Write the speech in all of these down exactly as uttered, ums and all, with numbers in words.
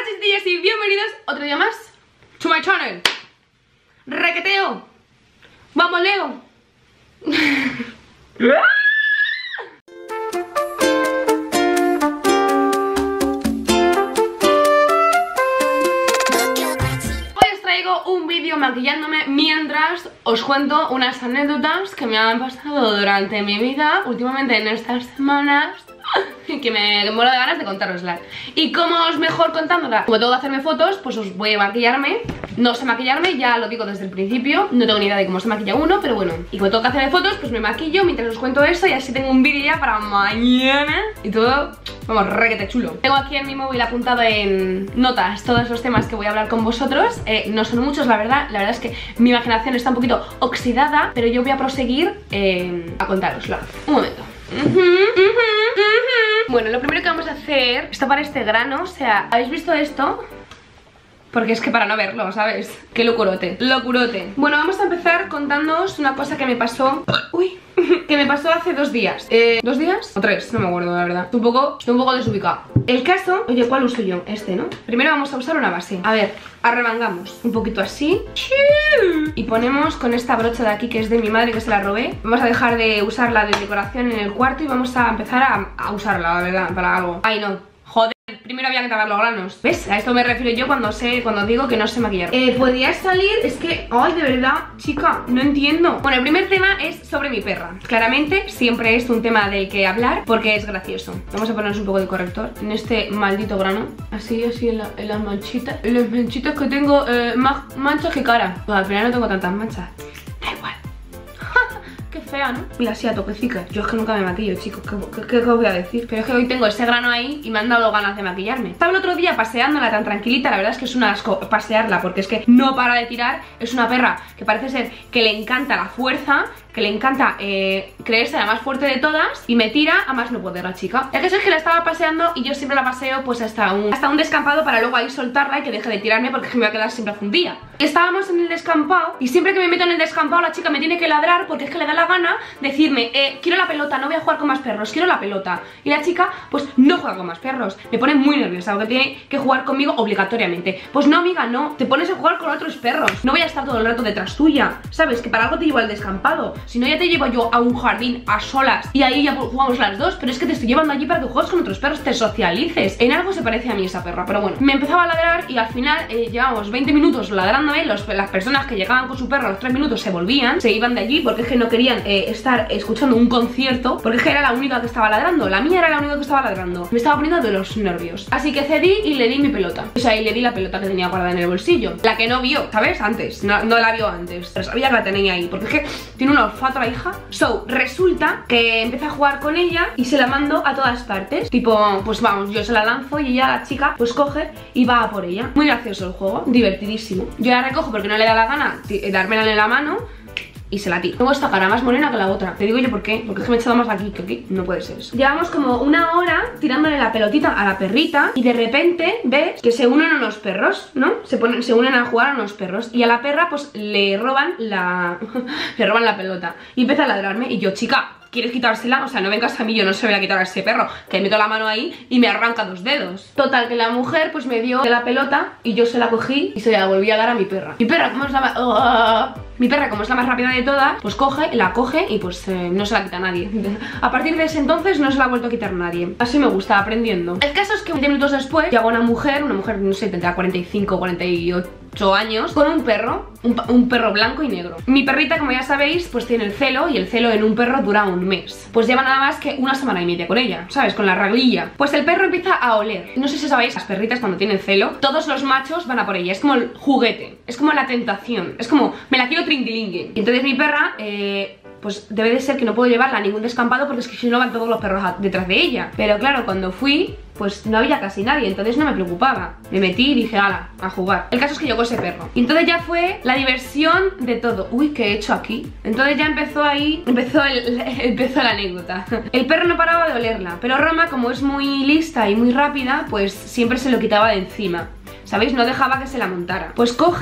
Hola chicos y bienvenidos otro día más to my channel. Requeteo. Vamos Leo. Hoy os traigo un vídeo maquillándome mientras os cuento unas anécdotas que me han pasado durante mi vida últimamente en estas semanas y que me muero de ganas de contároslas. Y como os mejor contándolas, como tengo que hacerme fotos, pues os voy a maquillarme. No sé maquillarme, ya lo digo desde el principio. No tengo ni idea de cómo se maquilla uno, pero bueno. Y como tengo que hacerme fotos, pues me maquillo mientras os cuento eso. Y así tengo un vídeo ya para mañana. Y todo, vamos, requete chulo. Tengo aquí en mi móvil apuntado en notas todos los temas que voy a hablar con vosotros. eh, No son muchos, la verdad. La verdad es que mi imaginación está un poquito oxidada, pero yo voy a proseguir eh, a contároslo. Un momento. Uh-huh, uh-huh, uh-huh. Bueno, lo primero que vamos a hacer está para este grano. O sea, ¿habéis visto esto? Porque es que para no verlo, ¿sabes? Qué locurote, locurote. Bueno, vamos a empezar contándoos una cosa que me pasó. Uy, que me pasó hace dos días. eh, ¿Dos días? O tres, no me acuerdo, la verdad. Estoy un poco, estoy un poco desubicada. El caso, oye, ¿cuál uso yo? Este, ¿no? Primero vamos a usar una base. A ver, arremangamos un poquito así y ponemos con esta brocha de aquí que es de mi madre, que se la robé. Vamos a dejar de usarla de decoración en el cuarto y vamos a empezar a, a usarla, la verdad, para algo. Ay, no. Joder, primero había que tapar los granos. ¿Ves? A esto me refiero yo cuando sé, cuando digo que no sé maquillar. Eh, ¿podrías salir? Es que, ay, de verdad, chica, no entiendo. Bueno, el primer tema es sobre mi perra. Claramente, siempre es un tema del que hablar porque es gracioso. Vamos a ponernos un poco de corrector en este maldito grano. Así, así, en, la, en las manchitas. En las manchitas que tengo, eh, más manchas que cara. Pues al final no tengo tantas manchas. Da igual. Qué fea, ¿no? Mira, así a topecica. Yo es que nunca me maquillo, chicos. ¿Qué, qué, qué os voy a decir? Pero es que hoy tengo ese grano ahí y me han dado ganas de maquillarme. Estaba el otro día paseándola tan tranquilita. La verdad es que es un asco pasearla porque es que no para de tirar. Es una perra que parece ser que le encanta la fuerza, que le encanta eh, creerse la más fuerte de todas y me tira a más no poder la chica. El caso es que la estaba paseando y yo siempre la paseo pues hasta un, hasta un descampado para luego ahí soltarla y que deje de tirarme porque me voy a quedar siempre fundida. Estábamos en el descampado y siempre que me meto en el descampado la chica me tiene que ladrar porque es que le da la gana decirme eh, quiero la pelota, no voy a jugar con más perros, quiero la pelota. Y la chica pues no juega con más perros. Me pone muy nerviosa porque tiene que jugar conmigo obligatoriamente. Pues no, amiga, no, te pones a jugar con otros perros. No voy a estar todo el rato detrás tuya. ¿Sabes? Que para algo te llevo al descampado. Si no ya te llevo yo a un jardín a solas y ahí ya jugamos las dos. Pero es que te estoy llevando allí para que juegues con otros perros, te socialices. En algo se parece a mí esa perra, pero bueno. Me empezaba a ladrar y al final eh, llevamos veinte minutos ladrándome. Los, las personas que llegaban con su perro a los tres minutos se volvían, se iban de allí porque es que no querían eh, estar escuchando un concierto, porque es que era la única que estaba ladrando. La mía era la única que estaba ladrando. Me estaba poniendo de los nervios. Así que cedí y le di mi pelota. O sea, y le di la pelota que tenía guardada en el bolsillo. La que no vio, ¿sabes? Antes, no, no la vio antes, pero sabía que la tenía ahí, porque es que tiene un olfato la hija. So, resulta que empecé a jugar con ella y se la mando a todas partes. Tipo, pues vamos, yo se la lanzo y ella, la chica, pues coge y va a por ella. Muy gracioso el juego, divertidísimo. Yo la recojo porque no le da la gana dármela en la mano y se la tiro. Tengo esta cara más morena que la otra. Te digo yo por qué, porque es que me he echado más aquí que aquí. No puede ser eso. Llevamos como una hora tirándole la pelotita a la perrita y de repente ves que se unen unos perros, ¿no? Se ponen, se unen a jugar a unos perros y a la perra pues le roban la le roban la pelota y empieza a ladrarme y yo, chica, ¿quieres quitársela? O sea, no vengas a mí, yo no se voy a quitar a ese perro, que meto la mano ahí y me arranca dos dedos. Total, que la mujer pues me dio la pelota y yo se la cogí y se la volví a dar a mi perra. Mi perra, como es la más... Uh, mi perra, como es la más rápida de todas, pues coge, la coge y pues eh, no se la quita nadie. A partir de ese entonces no se la ha vuelto a quitar nadie. Así me gusta, aprendiendo. El caso es que veinte minutos después llegó una mujer, una mujer, no sé, tendrá cuarenta y cinco, cuarenta y ocho años, con un perro, un, un perro blanco y negro. Mi perrita, como ya sabéis, pues tiene el celo y el celo en un perro dura un mes. Pues lleva nada más que una semana y media con ella, ¿sabes? Con la raglilla. Pues el perro empieza a oler. No sé si sabéis, las perritas cuando tienen celo, todos los machos van a por ella. Es como el juguete, es como la tentación, es como, me la quiero tringuilingui. Y entonces mi perra, eh... pues debe de ser que no puedo llevarla a ningún descampado porque es que si no van todos los perros detrás de ella. Pero claro, cuando fui, pues no había casi nadie, entonces no me preocupaba. Me metí y dije, ala, a jugar. El caso es que llegó ese perro. Y entonces ya fue la diversión de todo. Uy, ¿qué he hecho aquí? Entonces ya empezó ahí, empezó, el, empezó la anécdota. El perro no paraba de olerla, pero Roma, como es muy lista y muy rápida, pues siempre se lo quitaba de encima. ¿Sabéis? No dejaba que se la montara. Pues coge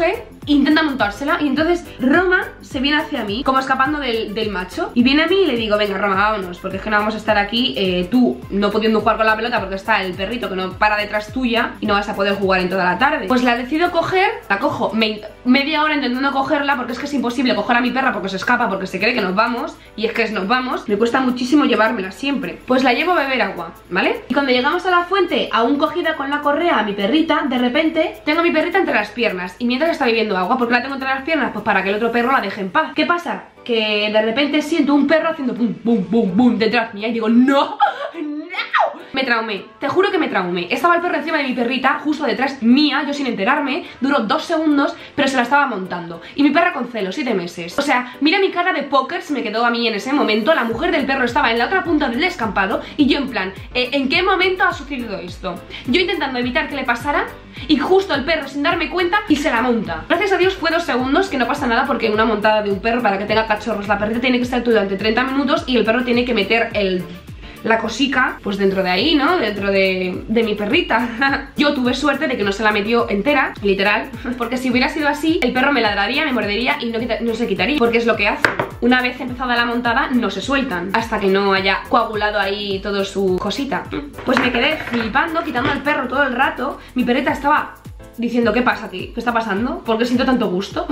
intenta montársela. Y entonces Roma se viene hacia mí, como escapando del, del macho. Y viene a mí y le digo, venga Roma, vámonos, porque es que no vamos a estar aquí, eh, tú no pudiendo jugar con la pelota porque está el perrito que no para detrás tuya y no vas a poder jugar en toda la tarde. Pues la decido coger, la cojo me, media hora intentando cogerla, porque es que es imposible coger a mi perra porque se escapa, porque se cree que nos vamos. Y es que es nos vamos, me cuesta muchísimo llevármela siempre. Pues la llevo a beber agua, ¿vale? Y cuando llegamos a la fuente, aún cogida con la correa a mi perrita, de repente tengo a mi perrita entre las piernas. Y mientras está bebiendo agua, ¿por qué la tengo entre las piernas? Pues para que el otro perro la deje en paz. ¿Qué pasa? Que de repente siento un perro haciendo pum, pum, pum, pum detrás mía y digo, ¡no! ¡No! Me traumé, te juro que me traumé. Estaba el perro encima de mi perrita, justo detrás mía, yo sin enterarme. Duró dos segundos, pero se la estaba montando. Y mi perra con celo, siete meses. O sea, mira mi cara de póker, se me quedó a mí en ese momento. La mujer del perro estaba en la otra punta del descampado y yo en plan, ¿eh, ¿en qué momento ha sucedido esto? Yo intentando evitar que le pasara y justo el perro sin darme cuenta y se la monta. Gracias a Dios fue dos segundos, que no pasa nada, porque una montada de un perro, para que tenga cachorros, la perrita tiene que estar durante treinta minutos y el perro tiene que meter el... la cosica, pues dentro de ahí, ¿no? Dentro de, de mi perrita. Yo tuve suerte de que no se la metió entera, literal, porque si hubiera sido así, el perro me ladraría, me mordería y no, no se quitaría, porque es lo que hace. Una vez empezada la montada, no se sueltan hasta que no haya coagulado ahí todo su cosita. Pues me quedé flipando, quitando al perro todo el rato. Mi perrita estaba diciendo, ¿qué pasa aquí? ¿Qué está pasando? ¿Por qué siento tanto gusto?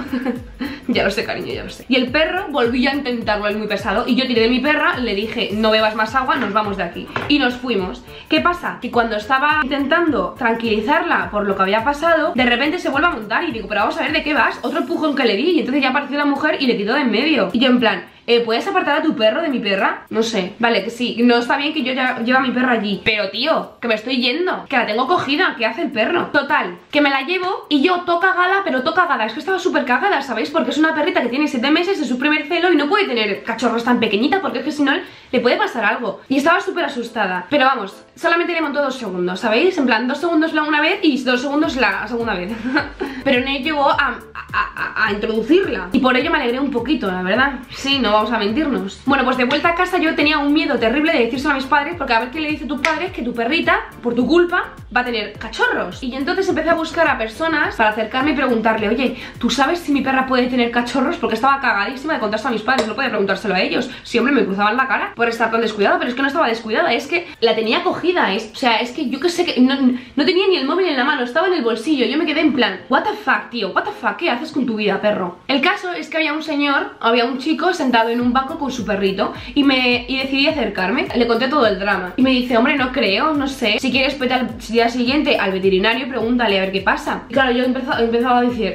Ya lo sé, cariño, ya lo sé. Y el perro volvió a intentarlo, es muy pesado. Y yo tiré de mi perra, le dije, no bebas más agua, nos vamos de aquí. Y nos fuimos. ¿Qué pasa? Que cuando estaba intentando tranquilizarla por lo que había pasado, de repente se vuelve a montar y digo, pero vamos a ver de qué vas. Otro empujón que le di y entonces ya apareció la mujer y le quitó de en medio. Y yo en plan, Eh, ¿puedes apartar a tu perro de mi perra? No sé, vale, que sí, no está bien que yo ya lleve a mi perra allí. Pero tío, que me estoy yendo, que la tengo cogida, ¿qué hace el perro? Total, que me la llevo y yo to cagada, pero to cagada. Es que estaba súper cagada, ¿sabéis? Porque es una perrita que tiene siete meses, es su primer celo y no puede tener cachorros tan pequeñita, porque es que si no le puede pasar algo. Y estaba súper asustada. Pero vamos, solamente le montó dos segundos, ¿sabéis? En plan, dos segundos la una vez y dos segundos la segunda vez. Pero no llegó a, a, a, a introducirla. Y por ello me alegré un poquito, la verdad. Sí, no vamos a mentirnos. Bueno, pues de vuelta a casa yo tenía un miedo terrible de decírselo a mis padres, porque a ver qué le dice tu padre es que tu perrita, por tu culpa, va a tener cachorros. Y entonces empecé a buscar a personas para acercarme y preguntarle, oye, ¿tú sabes si mi perra puede tener cachorros? Porque estaba cagadísima de contarse a mis padres, no podía preguntárselo a ellos. Siempre me cruzaban la cara por estar tan descuidada, pero es que no estaba descuidada, es que la tenía cogida, es, o sea, es que yo que sé que no, no tenía ni el móvil en la mano, estaba en el bolsillo. Yo me quedé en plan, what the fuck, tío, what the fuck, ¿qué haces con tu vida, perro? El caso es que había un señor, había un chico sentado en un banco con su perrito y me y decidí acercarme. Le conté todo el drama y me dice, hombre, no creo, no sé, si quieres vete al día siguiente al veterinario y pregúntale a ver qué pasa. Y claro, yo he empezado, he empezado a decir,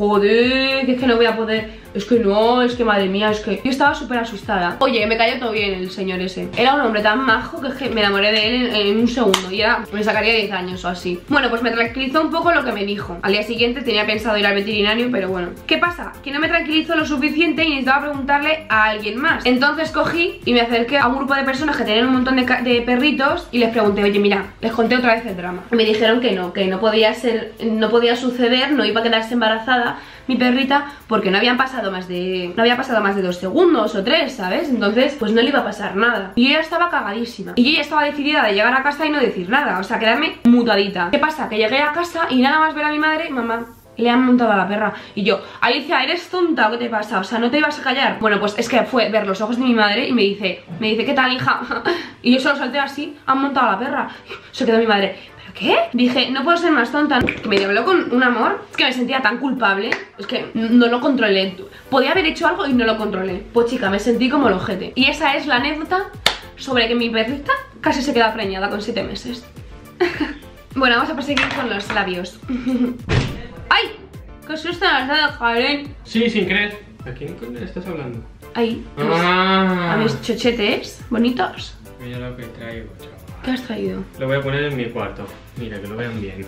joder, que es que no voy a poder, es que no, es que madre mía, es que yo estaba súper asustada. Oye, me cayó todo bien el señor ese. Era un hombre tan majo que, es que me enamoré de él en, en un segundo. Y era, me sacaría diez años o así. Bueno, pues me tranquilizó un poco lo que me dijo. Al día siguiente tenía pensado ir al veterinario, pero bueno. ¿Qué pasa? Que no me tranquilizó lo suficiente y necesitaba preguntarle a alguien más. Entonces cogí y me acerqué a un grupo de personas que tenían un montón de, de perritos y les pregunté, oye, mira, les conté otra vez el drama. Y me dijeron que no, que no podía ser, no podía suceder, no iba a quedarse embarazada mi perrita, porque no habían pasado más de no había pasado más de dos segundos o tres, ¿sabes? Entonces pues no le iba a pasar nada. Y yo ya estaba cagadísima y yo ya estaba decidida de llegar a casa y no decir nada, o sea, quedarme mutadita. ¿Qué pasa? Que llegué a casa y nada más ver a mi madre, mamá, le han montado a la perra. Y yo, Alicia, ¿eres tonta o qué te pasa? O sea, ¿no te ibas a callar? Bueno, pues es que fue ver los ojos de mi madre y me dice, me dice, ¿qué tal, hija? Y yo solo salté así, han montado a la perra. Se quedó mi madre, ¿qué? Dije, no puedo ser más tonta. Que me habló con un amor. Es que me sentía tan culpable. Es que no lo controlé. Podía haber hecho algo y no lo controlé. Pues chica, me sentí como el ojete. Y esa es la anécdota sobre que mi perrita casi se queda preñada con siete meses. Bueno, vamos a proseguir con los labios. ¡Ay! ¡Qué susto me has dado, Karen! Sí, sin creer. ¿A quién le estás hablando? Ay, ah. a mis chochetes bonitos. Mira lo que traigo, chaval. ¿Qué has traído? Lo voy a poner en mi cuarto. Mira, que lo vean bien.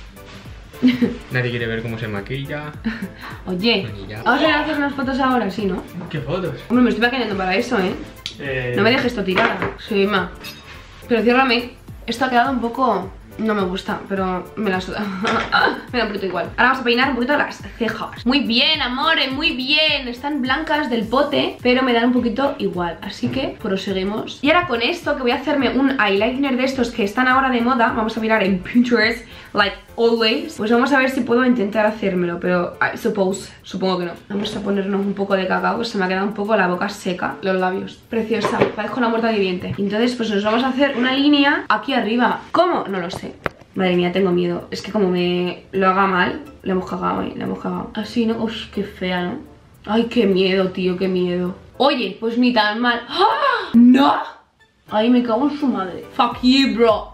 Nadie quiere ver cómo se maquilla. Oye, vamos a ir a hacer unas fotos ahora, sí, ¿no? ¿Qué fotos? Hombre, me estoy maquillando para eso, ¿eh? eh... No me dejes esto tirada. Soy ma. Pero ciérrame. Esto ha quedado un poco No me gusta, pero me la suda. Me da un poquito igual. Ahora vamos a peinar un poquito las cejas. Muy bien, amores, muy bien. Están blancas del pote, pero me dan un poquito igual. Así que proseguimos. Y ahora con esto, que voy a hacerme un eyeliner de estos que están ahora de moda. Vamos a mirar en Pinterest, like always. Pues vamos a ver si puedo intentar hacérmelo, pero I suppose, supongo que no. Vamos a ponernos un poco de cacao, se me ha quedado un poco la boca seca, los labios. Preciosa, parezco una muerta viviente. Entonces pues nos vamos a hacer una línea aquí arriba. ¿Cómo? No lo sé. Madre mía, tengo miedo. Es que como me lo haga mal, le hemos cagado, ¿eh? Le hemos cagado. Así, ¿no? Uy, qué fea, ¿no? Ay, qué miedo, tío, qué miedo. Oye, pues ni tan mal. ¡Ah! ¡No! Ay, me cago en su madre. Fuck you, bro.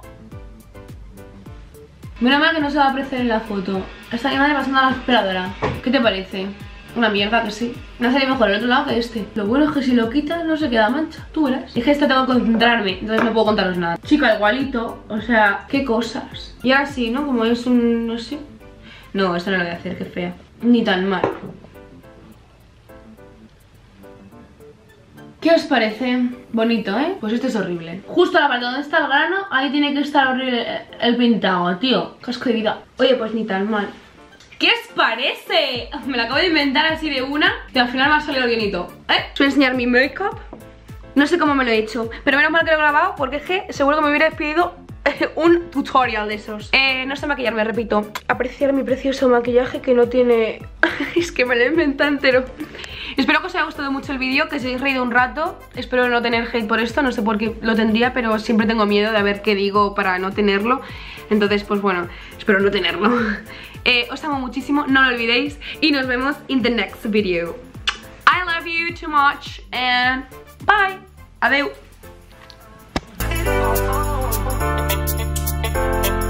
Menos mal que no se va a apreciar en la foto. Esta madre pasando a la aspiradora. ¿Qué te parece? Una mierda que sí. Me ha salido mejor el otro lado que este. Lo bueno es que si lo quitas no se queda mancha. Tú verás. Es que esto tengo que concentrarme, entonces no puedo contaros nada. Chica, igualito. O sea, qué cosas. Y ahora sí, ¿no? Como es un... no sé. No, esto no lo voy a hacer, qué fea. Ni tan mal. ¿Qué os parece? Bonito, ¿eh? Pues este es horrible. Justo la parte donde está el grano, ahí tiene que estar horrible el pintado, tío. Qué asco de vida. Oye, pues ni tan mal. ¿Qué os parece? Me lo acabo de inventar así de una y al final me ha salido bienito, ¿eh? Os voy a enseñar mi make-up. No sé cómo me lo he hecho, pero menos mal que lo he grabado porque es que seguro que me hubiera pedido un tutorial de esos. eh, No sé maquillarme, repito. Apreciar mi precioso maquillaje que no tiene... Es que me lo he inventado entero. Espero que os haya gustado mucho el vídeo, que os hayáis reído un rato. Espero no tener hate por esto, no sé por qué lo tendría, pero siempre tengo miedo de ver qué digo para no tenerlo. Entonces, pues bueno, espero no tenerlo. eh, Os amo muchísimo, no lo olvidéis. Y nos vemos in the next video. I love you too much and bye. Adeu.